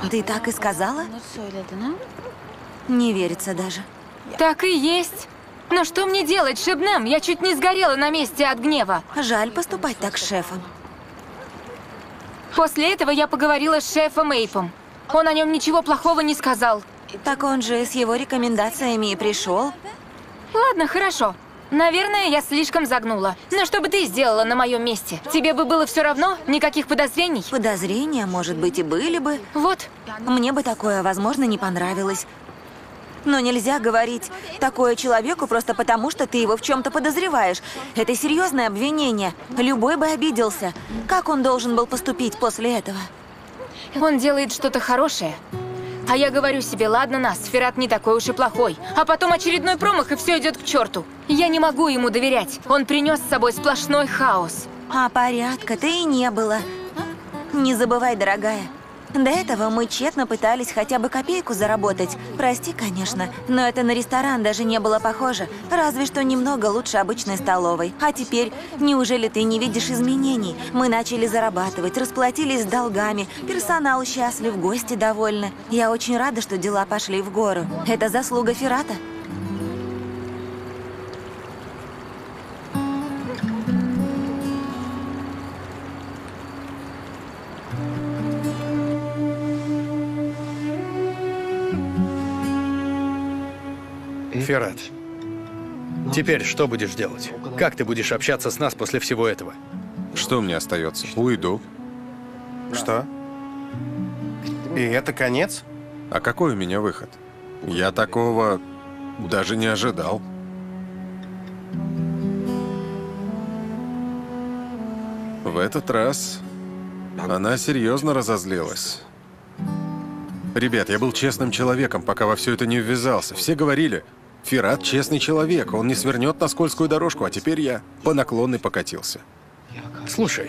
Ты так и сказала? Не верится даже. Так и есть. Но что мне делать, Шебнем? Я чуть не сгорела на месте от гнева. Жаль поступать так с шефом. После этого я поговорила с шефом Эйпом. Он о нем ничего плохого не сказал. Так он же с его рекомендациями и пришел. Ладно, хорошо. Наверное, я слишком загнула. Но что бы ты сделала на моем месте? Тебе бы было все равно? Никаких подозрений? Подозрения, может быть, и были бы. Вот. Мне бы такое, возможно, не понравилось. Но нельзя говорить такое человеку просто потому, что ты его в чем-то подозреваешь. Это серьезное обвинение. Любой бы обиделся. Как он должен был поступить после этого? Он делает что-то хорошее. А я говорю себе, ладно, Сферат не такой уж и плохой. А потом очередной промах, и все идет к черту. Я не могу ему доверять. Он принес с собой сплошной хаос. А порядка-то и не было. Не забывай, дорогая. До этого мы тщетно пытались хотя бы копейку заработать. Прости, конечно, но это на ресторан даже не было похоже. Разве что немного лучше обычной столовой. А теперь, неужели ты не видишь изменений? Мы начали зарабатывать, расплатились с долгами, персонал счастлив, гости довольны. Я очень рада, что дела пошли в гору. Это заслуга Ферата. Ферат, теперь что будешь делать? Как ты будешь общаться с нас после всего этого? Что мне остается? Уйду. Что? И это конец? А какой у меня выход? Я такого даже не ожидал. В этот раз она серьезно разозлилась. Ребят, я был честным человеком, пока во все это не ввязался. Все говорили, Ферат честный человек, он не свернет на скользкую дорожку, а теперь я по наклонной покатился. Слушай,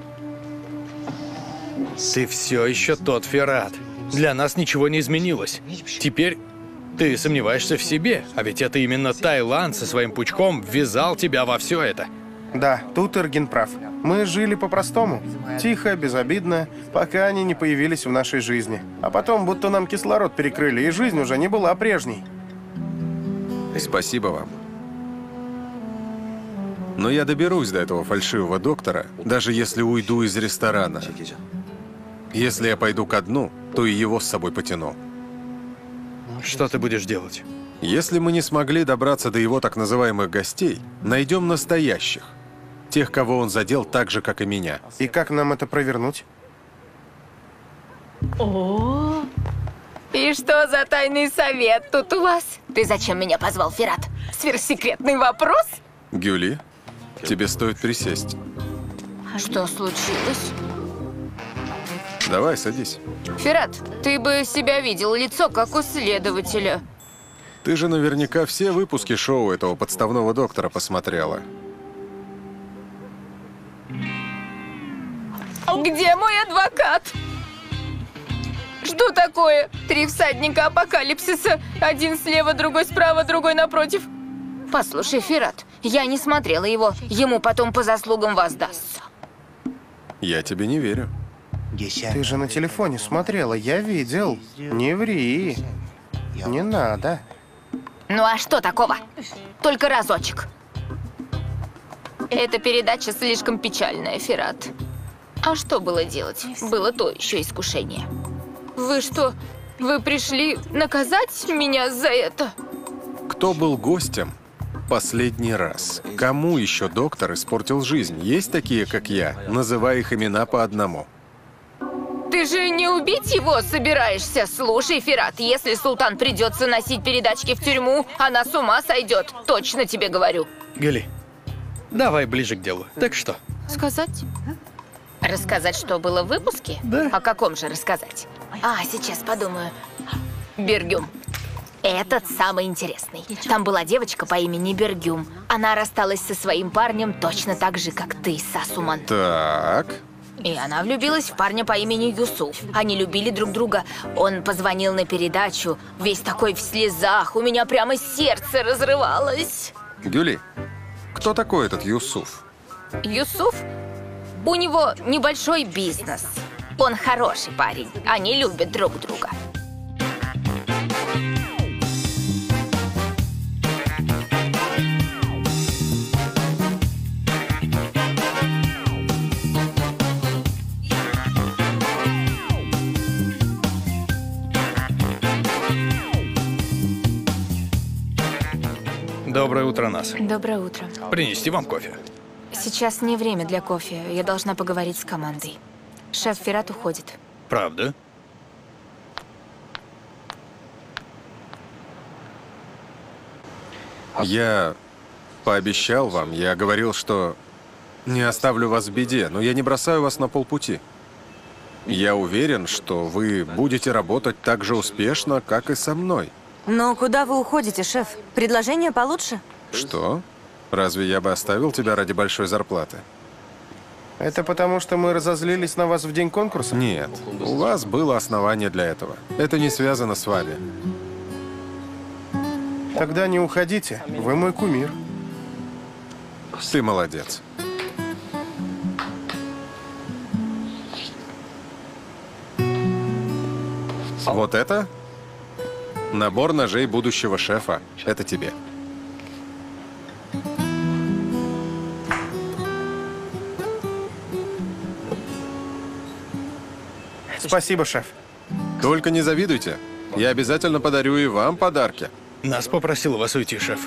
ты все еще тот Ферат. Для нас ничего не изменилось. Теперь ты сомневаешься в себе, а ведь это именно Тайланд со своим пучком ввязал тебя во все это. Да, тут Эргин прав. Мы жили по-простому. Тихо, безобидно, пока они не появились в нашей жизни. А потом будто нам кислород перекрыли, и жизнь уже не была прежней. Спасибо вам. Но я доберусь до этого фальшивого доктора, даже если уйду из ресторана. Если я пойду ко дну, то и его с собой потяну. Что ты будешь делать? Если мы не смогли добраться до его так называемых гостей, найдем настоящих. Тех, кого он задел так же, как и меня. И как нам это провернуть? И что за тайный совет тут у вас? Ты зачем меня позвал, Ферат? Сверхсекретный вопрос? Гюли, тебе стоит присесть. Что случилось? Давай, садись. Ферат, ты бы себя видел, лицо как у следователя. Ты же наверняка все выпуски шоу этого подставного доктора посмотрела. Где мой адвокат? Что такое? 3 всадника апокалипсиса. Один слева, другой справа, другой напротив. Послушай, Ферат, я не смотрела его. Ему потом по заслугам воздастся. Я тебе не верю. Ты же на телефоне смотрела, я видел. Не ври. Не надо. Ну а что такого? Только разочек. Эта передача слишком печальная, Ферат. А что было делать? Было то еще искушение. Вы что, вы пришли наказать меня за это? Кто был гостем последний раз? Кому еще доктор испортил жизнь? Есть такие, как я, называя их имена по одному. Ты же не убить его собираешься? Слушай, Ферат, если султан придется носить передачки в тюрьму, она с ума сойдет. Точно тебе говорю. Гюли, давай ближе к делу. Так что? Сказать? Рассказать, что было в выпуске? Да. О каком же рассказать? Сейчас подумаю. Бергюм. Этот самый интересный. Там была девочка по имени Бергюм. Она рассталась со своим парнем точно так же, как ты, Сасуман. Так. И она влюбилась в парня по имени Юсуф. Они любили друг друга. Он позвонил на передачу, весь такой в слезах. У меня прямо сердце разрывалось. Гюли, кто такой этот Юсуф? Юсуф? У него небольшой бизнес. Он хороший парень. Они любят друг друга. Доброе утро, Нас. Доброе утро. Принести вам кофе? Сейчас не время для кофе. Я должна поговорить с командой. Шеф Фират уходит. Правда? Я пообещал вам, я говорил, что не оставлю вас в беде, но я не бросаю вас на полпути. Я уверен, что вы будете работать так же успешно, как и со мной. Но куда вы уходите, шеф? Предложение получше? Что? Разве я бы оставил тебя ради большой зарплаты? Это потому, что мы разозлились на вас в день конкурса? Нет, у вас было основание для этого. Это не связано с вами. Тогда не уходите. Вы мой кумир. Ты молодец. Вот это? Набор ножей будущего шефа. Это тебе. Спасибо, шеф. Только не завидуйте. Я обязательно подарю и вам подарки. Нас попросил вас уйти, шеф.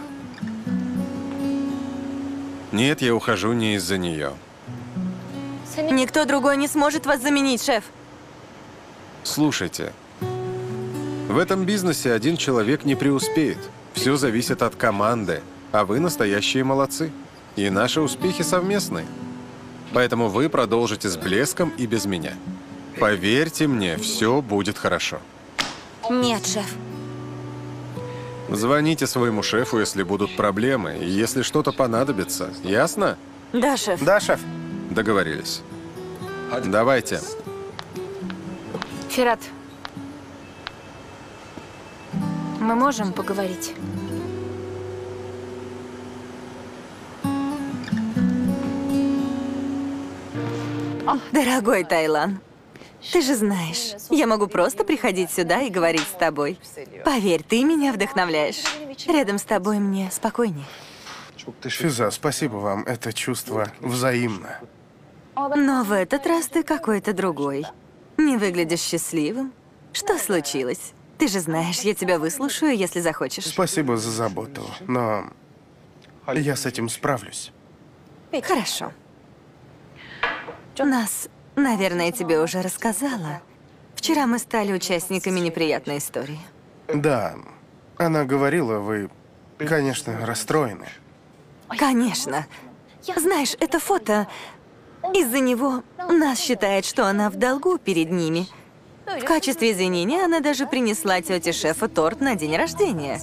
Нет, я ухожу не из-за нее. Никто другой не сможет вас заменить, шеф. Слушайте, в этом бизнесе один человек не преуспеет. Все зависит от команды, а вы настоящие молодцы. И наши успехи совместны. Поэтому вы продолжите с блеском и без меня. Поверьте мне, все будет хорошо. Нет, шеф. Звоните своему шефу, если будут проблемы, и если что-то понадобится. Ясно? Да, шеф. Да, шеф. Договорились. Давайте. Фират, мы можем поговорить? Дорогой Тайлан, ты же знаешь, я могу просто приходить сюда и говорить с тобой. Поверь, ты меня вдохновляешь. Рядом с тобой мне спокойнее. Физа, спасибо вам. Это чувство взаимно. Но в этот раз ты какой-то другой. Не выглядишь счастливым. Что случилось? Ты же знаешь, я тебя выслушаю, если захочешь. Спасибо за заботу, но я с этим справлюсь. Хорошо. Нас, наверное, тебе уже рассказала. Вчера мы стали участниками неприятной истории. Да, она говорила, вы, конечно, расстроены. Конечно. Знаешь, это фото... Из-за него нас считает, что она в долгу перед ними. В качестве извинения она даже принесла тете шефа торт на день рождения.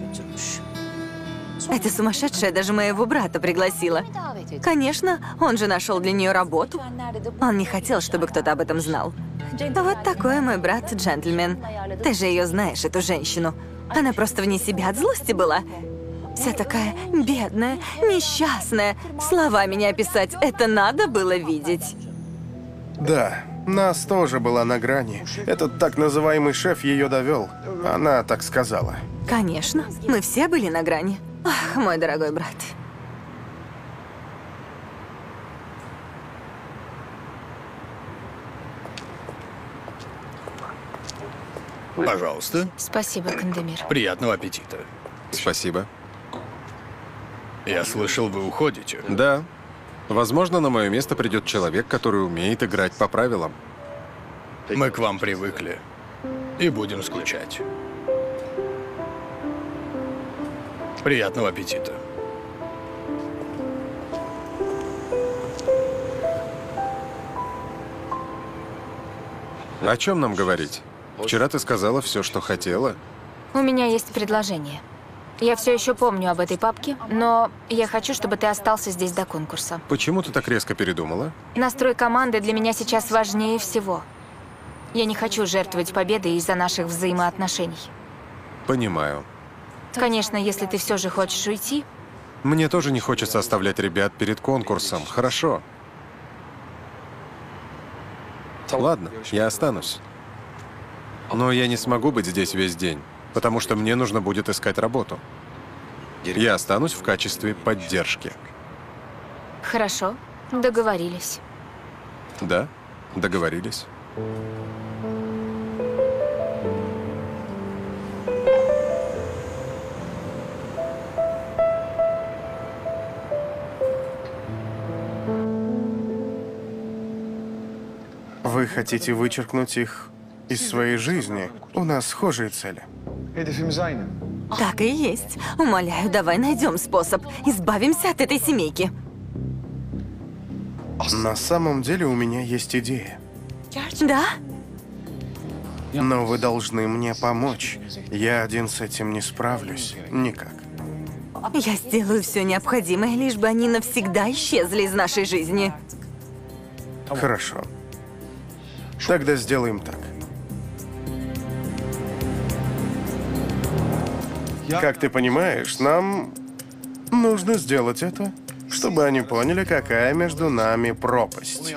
Эта сумасшедшая даже моего брата пригласила. Конечно, он же нашел для нее работу. Он не хотел, чтобы кто-то об этом знал. Вот такой мой брат джентльмен. Ты же ее знаешь, эту женщину. Она просто вне себя от злости была. Вся такая бедная, несчастная. Словами не описать, это надо было видеть. Да, нас тоже была на грани. Этот так называемый шеф ее довел. Она так сказала. Конечно, мы все были на грани. Ах, мой дорогой брат. Пожалуйста. Спасибо, Кандемир. Приятного аппетита. Спасибо. Я слышал, вы уходите. Да. Возможно, на мое место придет человек, который умеет играть по правилам. Мы к вам привыкли. И будем скучать. Приятного аппетита. О чем нам говорить? Вчера ты сказала все, что хотела. У меня есть предложение. Я все еще помню об этой папке, но я хочу, чтобы ты остался здесь до конкурса. Почему ты так резко передумала? Настрой команды для меня сейчас важнее всего. Я не хочу жертвовать победой из-за наших взаимоотношений. Понимаю. Конечно, если ты все же хочешь уйти, Мне тоже не хочется оставлять ребят перед конкурсом. Хорошо. Ладно, я останусь. Но я не смогу быть здесь весь день, потому что мне нужно будет искать работу. Я останусь в качестве поддержки. Хорошо, договорились. Да? Договорились. Вы хотите вычеркнуть их из своей жизни? У нас схожие цели. Так и есть. Умоляю, давай найдем способ. Избавимся от этой семейки. На самом деле у меня есть идея. Да? Но вы должны мне помочь. Я один с этим не справлюсь. Никак. Я сделаю все необходимое, лишь бы они навсегда исчезли из нашей жизни. Хорошо. Тогда сделаем так. Как ты понимаешь, нам нужно сделать это, чтобы они поняли, какая между нами пропасть.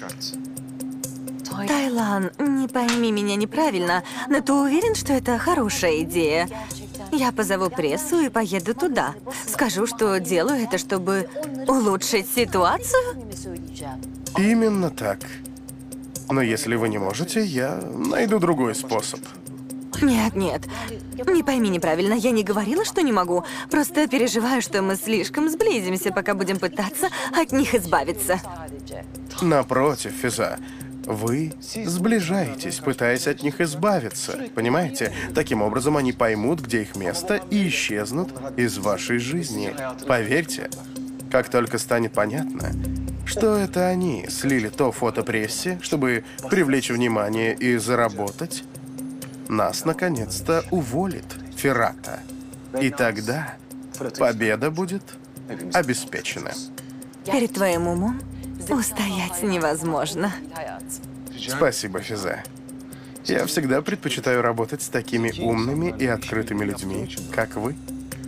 Тайлан, не пойми меня неправильно, но ты уверен, что это хорошая идея? Я позову прессу и поеду туда. Скажу, что делаю это, чтобы улучшить ситуацию? Именно так. Но если вы не можете, я найду другой способ. Нет, не пойми неправильно, я не говорила, что не могу. Просто переживаю, что мы слишком сблизимся, пока будем пытаться от них избавиться. Напротив, Физа, вы сближаетесь, пытаясь от них избавиться. Понимаете? Таким образом они поймут, где их место, и исчезнут из вашей жизни. Поверьте, как только станет понятно, что это они слили то фото прессе, чтобы привлечь внимание и заработать, нас наконец-то уволит Феррата. И тогда победа будет обеспечена. Перед твоим умом устоять невозможно. Спасибо, Физа. Я всегда предпочитаю работать с такими умными и открытыми людьми, как вы.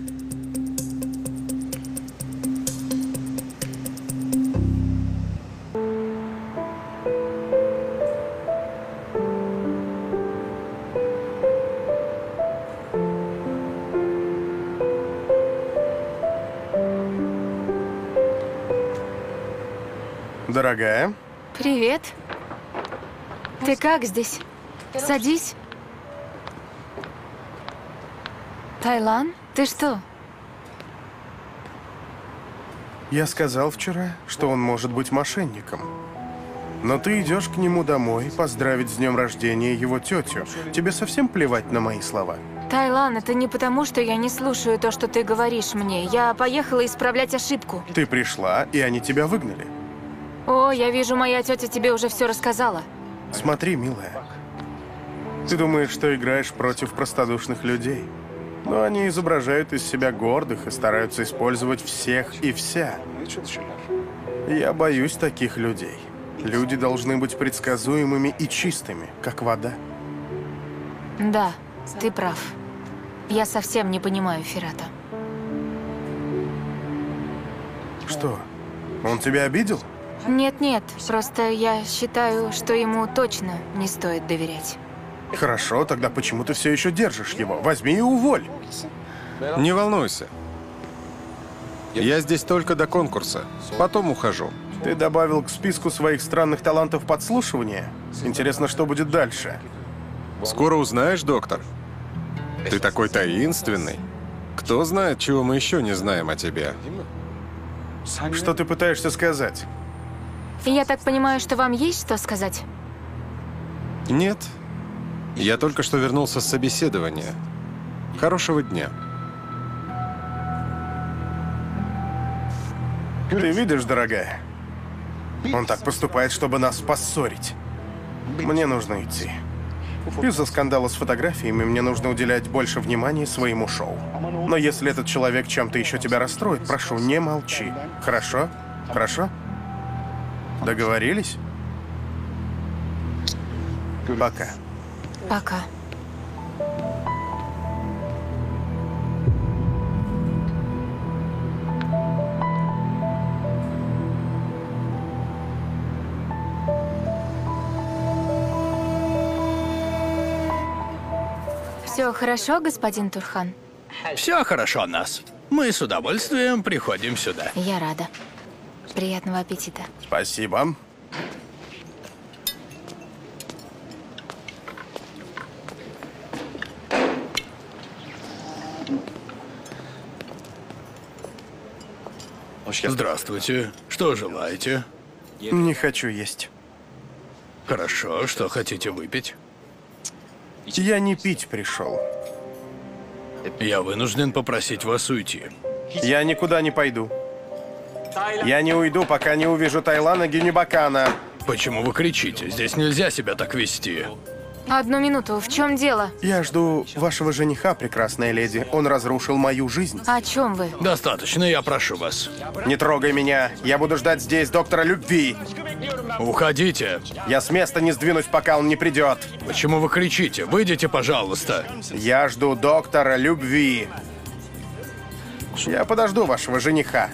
Дорогая, Привет. Ты как здесь? Садись. Тайлан, ты что? я сказал вчера, что он может быть мошенником. Но ты идешь к нему домой поздравить с днем рождения его тетю. Тебе совсем плевать на мои слова? Тайлан, это не потому, что я не слушаю то, что ты говоришь мне. Я поехала исправлять ошибку. Ты пришла, и они тебя выгнали. О, я вижу, моя тетя тебе уже все рассказала. Смотри, милая. Ты думаешь, что играешь против простодушных людей. Но они изображают из себя гордых и стараются использовать всех и вся. Я боюсь таких людей. Люди должны быть предсказуемыми и чистыми, как вода. Да, ты прав. Я совсем не понимаю Феррата. Что, он тебя обидел? Нет, просто я считаю, что ему точно не стоит доверять. Хорошо, тогда почему ты все еще держишь его? Возьми и уволь. Не волнуйся. Я здесь только до конкурса. Потом ухожу. Ты добавил к списку своих странных талантов подслушивания? Интересно, что будет дальше? Скоро узнаешь, доктор. Ты такой таинственный. Кто знает, чего мы еще не знаем о тебе. Что ты пытаешься сказать? Я так понимаю, что вам есть что сказать? Нет. Я только что вернулся с собеседования. Хорошего дня. Ты видишь, дорогая? Он так поступает, чтобы нас поссорить. Мне нужно идти. Из-за скандала с фотографиями мне нужно уделять больше внимания своему шоу. Но если этот человек чем-то еще тебя расстроит, прошу, не молчи. Хорошо? Хорошо? Договорились? Пока. Пока. Все хорошо, господин Турхан? Все хорошо, Нас. Мы с удовольствием приходим сюда. Я рада. Приятного аппетита. Спасибо. Здравствуйте. Что желаете? Не хочу есть. Хорошо, что хотите выпить? Я не пить пришел. Я вынужден попросить вас уйти. Я никуда не пойду. Я не уйду, пока не увижу Тайлана Генебакана. Почему вы кричите? Здесь нельзя себя так вести. Одну минуту, в чем дело? Я жду вашего жениха, прекрасная леди. Он разрушил мою жизнь. О чем вы? Достаточно, я прошу вас. Не трогай меня. Я буду ждать здесь доктора любви. Уходите. Я с места не сдвинусь, пока он не придет. Почему вы кричите? Выйдите, пожалуйста. Я жду доктора любви. Я подожду вашего жениха.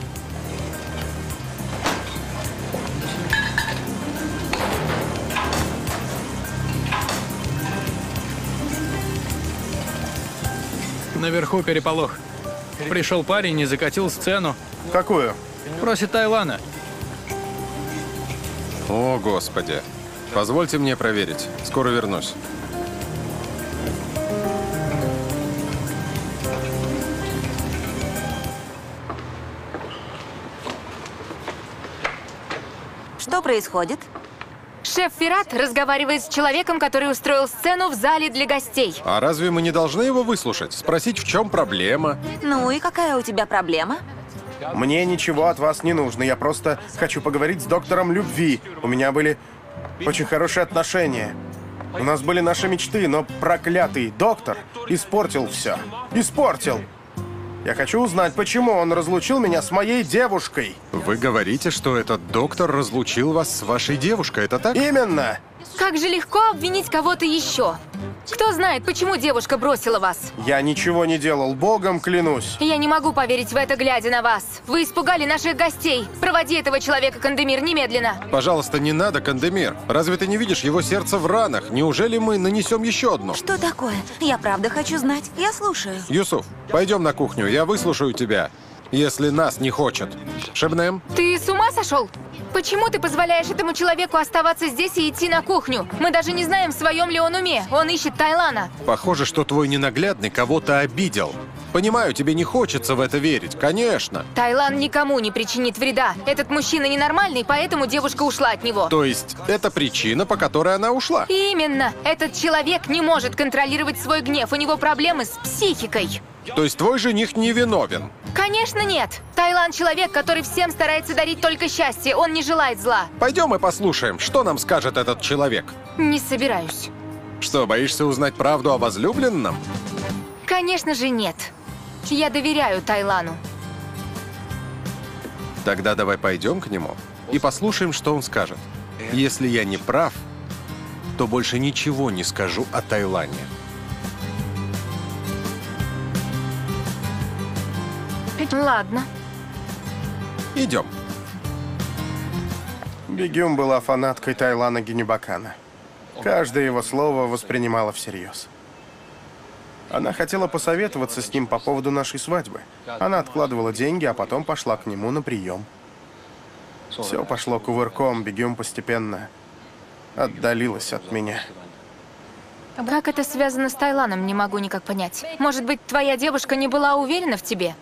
Наверху переполох. Пришел парень и закатил сцену. Какую? Просит Тайлана. О, Господи. Позвольте мне проверить. Скоро вернусь. Что происходит? Шеф Фират разговаривает с человеком, который устроил сцену в зале для гостей. А разве мы не должны его выслушать? Спросить, в чем проблема? Ну и какая у тебя проблема? Мне ничего от вас не нужно. Я просто хочу поговорить с доктором любви. У меня были очень хорошие отношения. У нас были наши мечты, но проклятый доктор испортил все. Испортил! Я хочу узнать, почему он разлучил меня с моей девушкой. Вы говорите, что этот доктор разлучил вас с вашей девушкой, это так? Именно! Как же легко обвинить кого-то еще. Кто знает, почему девушка бросила вас? Я ничего не делал, богом клянусь. Я не могу поверить в это, глядя на вас. Вы испугали наших гостей. Проводи этого человека, Кандемир, немедленно. Пожалуйста, не надо, Кандемир. Разве ты не видишь его сердце в ранах? Неужели мы нанесем еще одно? Что такое? Я правда хочу знать. Я слушаю. Юсуф, пойдем на кухню, я выслушаю тебя. Если нас не хочет. Шебнем? Ты с ума сошел? Почему ты позволяешь этому человеку оставаться здесь и идти на кухню? Мы даже не знаем, в своем ли он уме. Он ищет Тайлана. Похоже, что твой ненаглядный кого-то обидел. Понимаю, тебе не хочется в это верить, конечно. Тайлан никому не причинит вреда. Этот мужчина ненормальный, поэтому девушка ушла от него. То есть, это причина, по которой она ушла? Именно. Этот человек не может контролировать свой гнев. У него проблемы с психикой. То есть, твой жених не виновен? Конечно, нет. Тайлан человек, который всем старается дарить только счастье. Он не желает зла. Пойдем и послушаем, что нам скажет этот человек. Не собираюсь. Что, боишься узнать правду о возлюбленном? Конечно же, нет. Я доверяю Тайлану. Тогда давай пойдем к нему и послушаем, что он скажет. Если я не прав, то больше ничего не скажу о Тайлане. Ладно. Идем. Бегюм была фанаткой Тайлана Генебакана. Каждое его слово воспринимала всерьез. Она хотела посоветоваться с ним по поводу нашей свадьбы. Она откладывала деньги, а потом пошла к нему на прием. Все пошло кувырком, Бегюм постепенно отдалилась от меня. Как это связано с Тайланом, не могу никак понять. Может быть, твоя девушка не была уверена в тебе?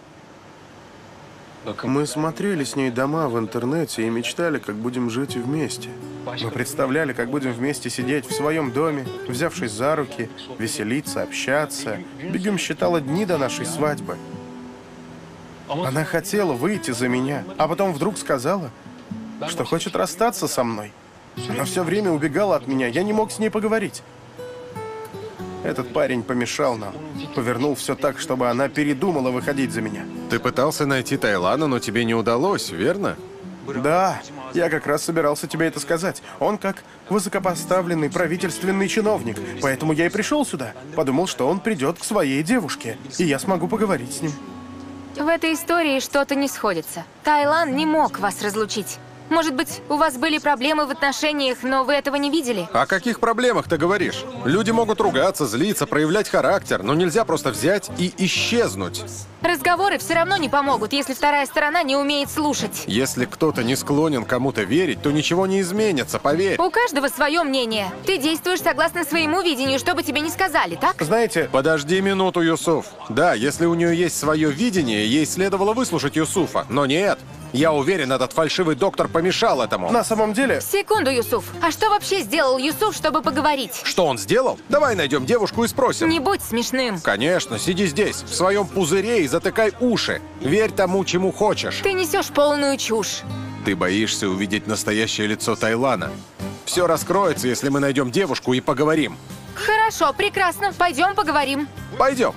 Мы смотрели с ней дома в интернете и мечтали, как будем жить вместе. Мы представляли, как будем вместе сидеть в своем доме, взявшись за руки, веселиться, общаться. Бегюм считала дни до нашей свадьбы. Она хотела выйти за меня, а потом вдруг сказала, что хочет расстаться со мной. Она все время убегала от меня, я не мог с ней поговорить. Этот парень помешал нам. Повернул все так, чтобы она передумала выходить за меня. Ты пытался найти Тайлана, но тебе не удалось, верно? Да, я как раз собирался тебе это сказать. Он как высокопоставленный правительственный чиновник. Поэтому я и пришел сюда. Подумал, что он придет к своей девушке, и я смогу поговорить с ним. В этой истории что-то не сходится. Тайлан не мог вас разлучить. Может быть, у вас были проблемы в отношениях, но вы этого не видели? О каких проблемах ты говоришь? Люди могут ругаться, злиться, проявлять характер, но нельзя просто взять и исчезнуть. Разговоры все равно не помогут, если вторая сторона не умеет слушать. Если кто-то не склонен кому-то верить, то ничего не изменится, поверь. У каждого свое мнение. Ты действуешь согласно своему видению, что бы тебе ни сказали, так? Знаете, Подожди минуту, Юсуф. Да, если у нее есть свое видение, ей следовало выслушать Юсуфа, но нет. Я уверен, этот фальшивый доктор помешал этому. на самом деле... Секунду, Юсуф. А что вообще сделал Юсуф, чтобы поговорить? Что он сделал? Давай найдем девушку и спросим. Не будь смешным. Конечно, сиди здесь, в своем пузыре и затыкай уши. Верь тому, чему хочешь. Ты несешь полную чушь. Ты боишься увидеть настоящее лицо Тайлана. Все раскроется, если мы найдем девушку и поговорим. Хорошо, прекрасно. Пойдем поговорим. Пойдем.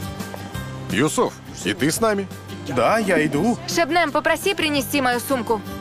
Юсуф, и ты с нами? Да, я иду. Шебнем, попроси принести мою сумку.